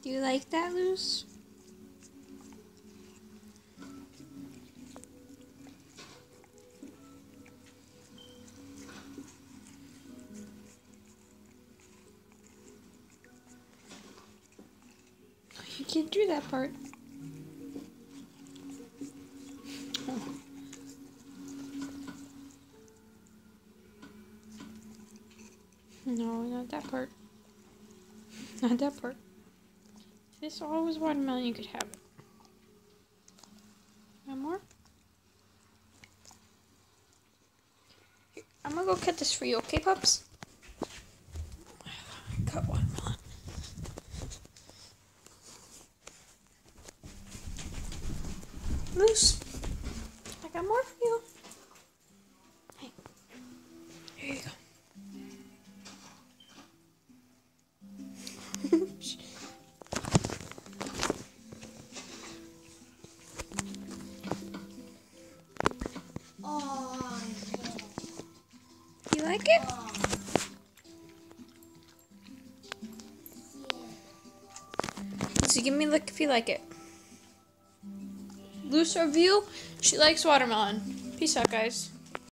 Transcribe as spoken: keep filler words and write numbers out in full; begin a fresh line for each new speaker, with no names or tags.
Do you like that, Luce? You can't do that part. Oh. No, not that part. Not that part. If this all was watermelon, you could have it. One more? Here, I'm gonna go cut this for you, okay, pups? Cut watermelon. Moose, I got more for you. Hey, here you go.
Oh,
you like it?
oh.
So give me a look if you like it. Luce review, she likes watermelon. Peace out, guys.